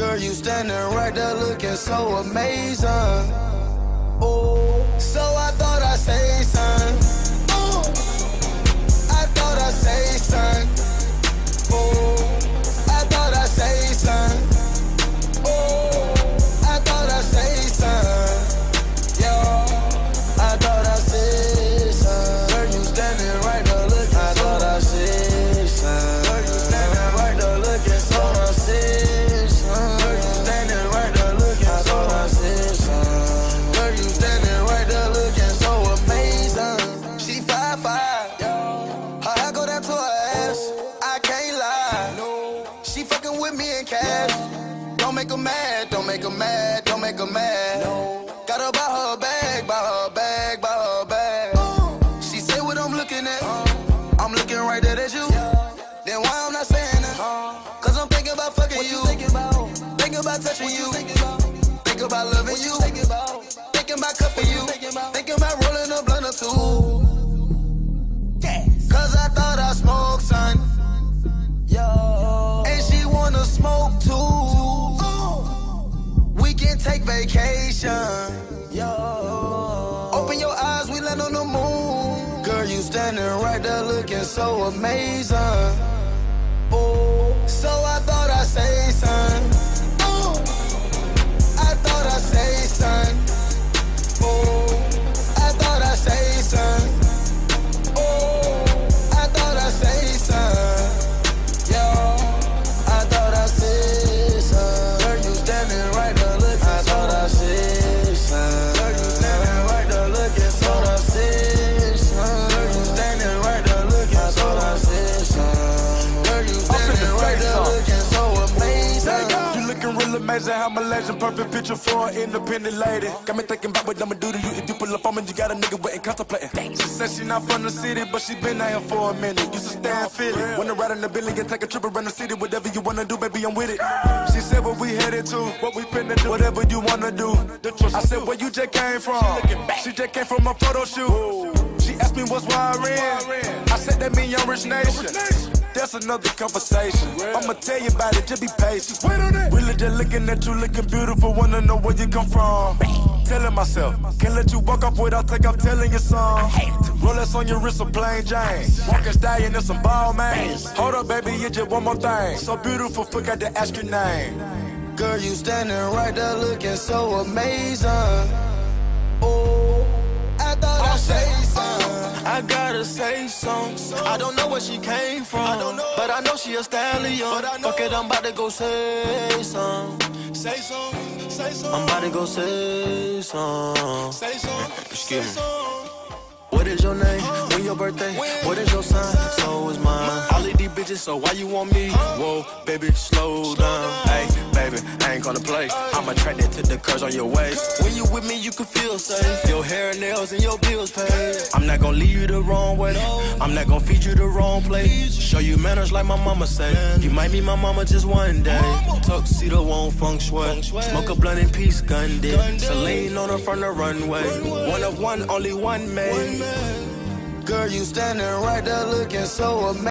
Girl, you standing right there looking so amazing. Oh, so I thought I'd say something. Oh, I thought I'd say something. Oh, I thought I'd say something. Oh, I thought I'd say something. Yo, I thought I'd say something. Girl, you standing right there looking I thought I'd say something. Girl, you standing right there looking so amazing. Don't make her mad, don't make her mad, don't make her mad. No. Got her by her bag, by her bag, by her bag. She say what I'm looking at. I'm looking right there at you. Then why I'm not saying that? Cause I'm thinking about fucking what you. Thinking about touching you. Thinking about loving you. Thinking about cuffing you. Thinking about rolling a blunt or two. Cause I thought I smoked, son. Yo. And she wanna smoke too. We can take vacation. Yo. Open your eyes, we land on the moon. Girl, you standing right there looking so amazing. Oh, so I thought I'd say something. Oh, I thought I'd say something. Oh, I thought I'd say something. Oh, I thought I'd say something. Yo, I thought I'd say something. Girl, you standing right there looking I thought I'd say something. Girl, you standing right there looking so I say something. Girl, you standing right there looking I thought I'd say something. Girl, you standing right there looking so amazing. You looking real amazing, how my legend, perfect picture for an independent lady. Got me thinking about what I'ma do to you if you pull up on me. You got a nigga waiting contemplating. She said she not from the city, but she been out here for a minute. Used to stay and feel it. Wanna ride in the building and take a trip around the city. Whatever you wanna do, baby, I'm with it. She said what we headed to, what we finna do, whatever you wanna do. I said where you just came from. She just came from a photo shoot. She asked me what's why I ran. I said that mean young rich nation. That's another conversation. I'ma tell you about it, just be patient. Really just looking at you, looking beautiful, wanna know where you come from. Telling myself, can't let you walk off without take off telling your song. Rolex on your wrist, a plain Jane. Walking stallion and some ball mains. Hold up, baby, it's just one more thing. So beautiful, forgot to ask your name. Girl, you standing right there looking so amazing. Oh, I thought I'd say something. I gotta say something. I don't know where she came from, but I know she a stallion. Fuck it, I'm about to go say something. Say something, say something. I'm about to go say something. Say something, excuse me. What is your name? When your birthday? What is your sign? So is mine. All of these bitches, so why you want me? Whoa, baby, slow down. Hey, baby, I ain't gonna play. I'm attracted to the curves on your waist. When you with me, you can feel safe. Your hair and nails and your bills paid. I'm not gonna lead you the wrong way. I'm not gonna feed you the wrong place. Show you manners like my mama say. You might meet my mama just one day. Tuxedo won't feng shui. Smoke a blunt in peace, gun did. Celine on her from the runway. One of one, only one made. Girl, you standing right there looking so amazing.